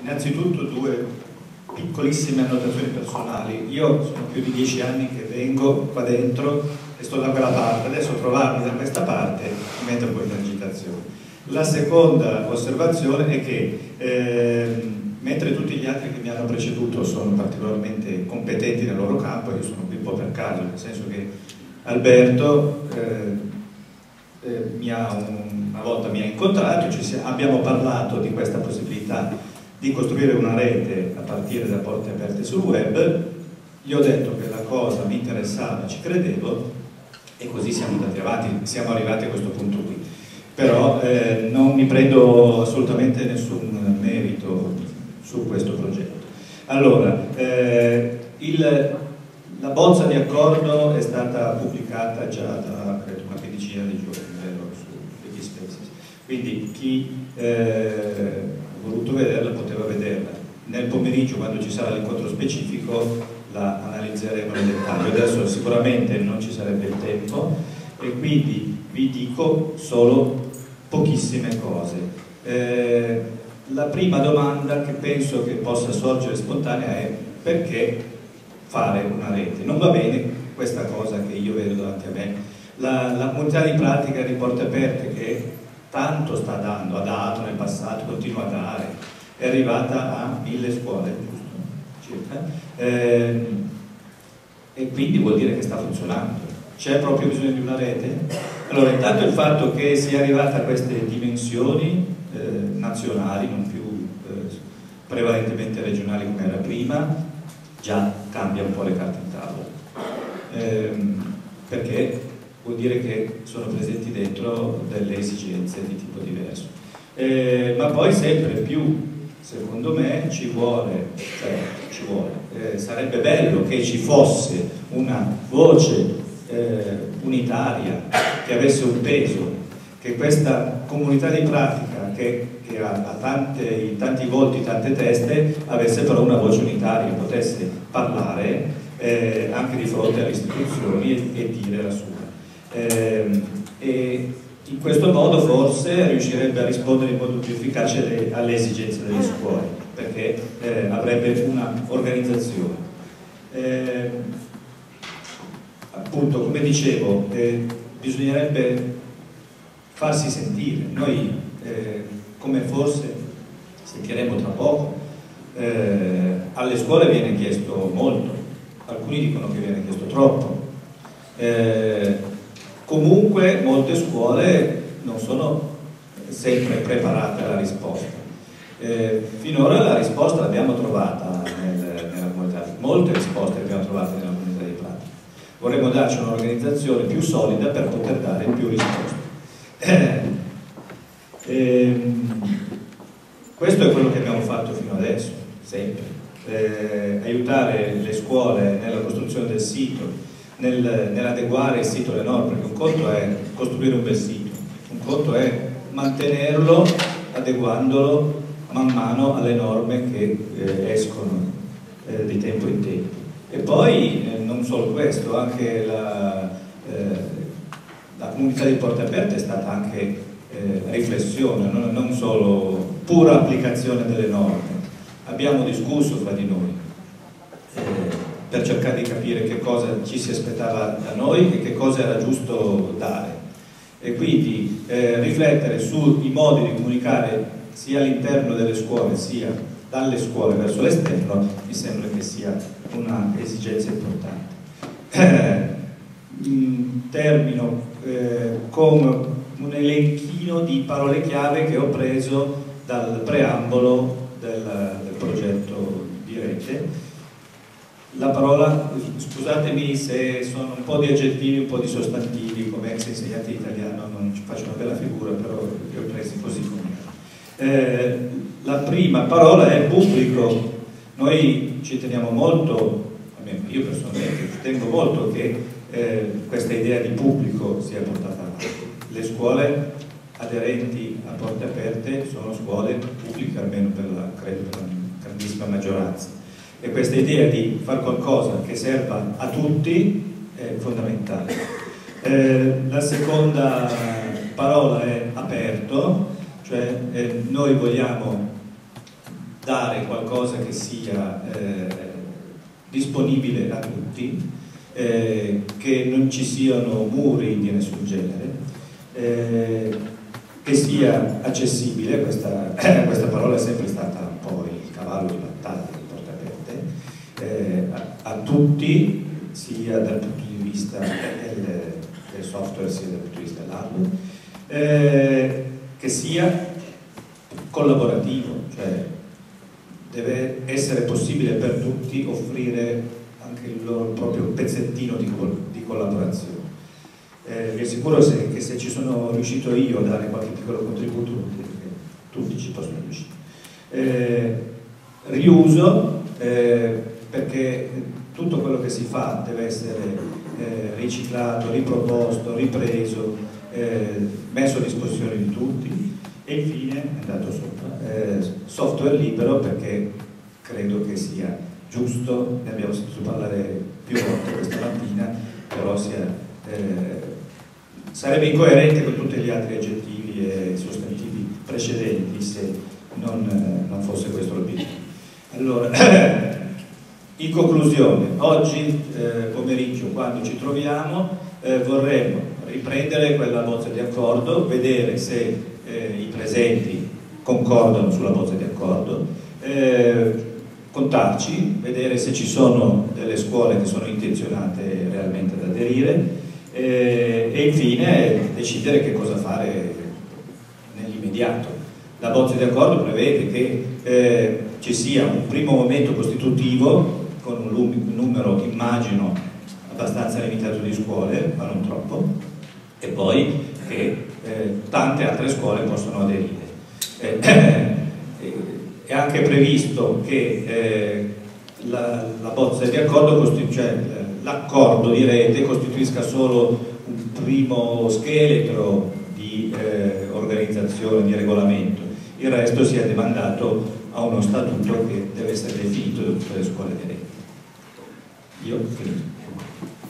Innanzitutto due piccolissime annotazioni personali. Io sono più di 10 anni che vengo qua dentro e sto da quella parte, adesso trovarmi da questa parte mi mette un po' in agitazione. La seconda osservazione è che mentre tutti gli altri che mi hanno preceduto sono particolarmente competenti nel loro campo, io sono qui un po' per caso, nel senso che Alberto una volta mi ha incontrato, abbiamo parlato di questa possibilità di costruire una rete a partire da porte aperte sul web, gli ho detto che la cosa mi interessava, ci credevo e così siamo andati avanti, siamo arrivati a questo punto qui. Però non mi prendo assolutamente nessun merito su questo progetto. Allora, la bozza di accordo è stata pubblicata già da credo, una quindicina di giorni su Wikispaces, quindi chi ha voluto vederla poteva vederla. Nel pomeriggio, quando ci sarà l'incontro specifico, la analizzeremo nel dettaglio. Adesso sicuramente non ci sarebbe il tempo e quindi vi dico solo pochissime cose. La prima domanda che penso che possa sorgere spontanea è: perché fare una rete? Non va bene questa cosa che io vedo davanti a me. La comunità di pratica di Porte Aperte, che tanto sta dando, ha dato nel passato, continua a dare, è arrivata a 1000 scuole, giusto? Circa. E quindi vuol dire che sta funzionando. C'è proprio bisogno di una rete? Allora, intanto il fatto che sia arrivata a queste dimensioni nazionali, non più prevalentemente regionali come era prima, già cambia un po' le carte in tavola, perché vuol dire che sono presenti dentro delle esigenze di tipo diverso, ma poi sempre più, secondo me, sarebbe bello che ci fosse una voce unitaria che avesse un peso, che questa comunità di pratica che ha tanti volti, tante teste, avesse però una voce unitaria, potesse parlare anche di fronte alle istituzioni e dire la sua. E in questo modo forse riuscirebbe a rispondere in modo più efficace alle esigenze delle scuole, perché avrebbe una organizzazione. Appunto, come dicevo, bisognerebbe farsi sentire. Noi, come forse sentiremo tra poco, alle scuole viene chiesto molto, alcuni dicono che viene chiesto troppo. Comunque molte scuole non sono sempre preparate alla risposta. Finora la risposta l'abbiamo trovata nella comunità, molte risposte le abbiamo trovate nella comunità di pratica. Vorremmo darci un'organizzazione più solida per poter dare più risposte. Questo è quello che abbiamo fatto fino adesso, sempre. Aiutare le scuole nella costruzione del sito, nell'adeguare il sito alle norme, perché un conto è costruire un bel sito, un conto è mantenerlo adeguandolo man mano alle norme che escono di tempo in tempo. E poi non solo questo, anche la comunità di Porte Aperte è stata anche riflessione, non solo pura applicazione delle norme. Abbiamo discusso tra di noi per cercare di capire che cosa ci si aspettava da noi e che cosa era giusto dare, e quindi riflettere sui modi di comunicare sia all'interno delle scuole sia dalle scuole verso l'esterno mi sembra che sia una esigenza importante. Termino con un elenchino di parole chiave che ho preso dal preambolo del progetto di rete. La parola, scusatemi se sono un po' di aggettivi, un po' di sostantivi, come ex insegnante di italiano non ci faccio una bella figura, però li ho presi così come. La prima parola è pubblico. Noi ci teniamo molto, almeno io personalmente ci tengo molto che questa idea di pubblico sia portata avanti. Le scuole aderenti a Porte Aperte sono scuole pubbliche, almeno credo per la grandissima maggioranza. E questa idea di fare qualcosa che serva a tutti è fondamentale. La seconda parola è aperto, cioè noi vogliamo dare qualcosa che sia disponibile a tutti, che non ci siano muri di nessun genere, che sia accessibile. Questa parola è sempre stata un po' il cavallo di battaglia di Porta Aperte, a tutti, sia dal punto di vista del software sia dal punto di vista dell'hardware, che sia collaborativo, cioè deve essere possibile per tutti offrire anche il proprio pezzettino di collaborazione. Vi assicuro che se ci sono riuscito io a dare qualche piccolo contributo, tutti ci possono riuscire. Riuso, perché tutto quello che si fa deve essere riciclato, riproposto, ripreso, messo a disposizione di tutti. E infine, è andato sopra, software libero, perché credo che sia giusto, ne abbiamo sentito parlare più volte questa mattina, però sarebbe incoerente con tutti gli altri aggettivi e sostantivi precedenti se non fosse questo l'obiettivo. Allora, in conclusione, oggi pomeriggio, quando ci troviamo, vorremmo riprendere quella bozza di accordo, vedere se i presenti concordano sulla bozza di accordo, contarci, vedere se ci sono delle scuole che sono intenzionate realmente ad aderire, e infine decidere che cosa fare nell'immediato. La bozza di accordo prevede che ci sia un primo momento costitutivo con un numero, immagino, abbastanza limitato di scuole, ma non troppo, e poi che tante altre scuole possono aderire. È anche previsto che la bozza di accordo, cioè l'accordo di rete, costituisca solo un primo scheletro di organizzazione, di regolamento. Il resto sia demandato a uno statuto che deve essere definito da tutte le scuole di rete. Io finito.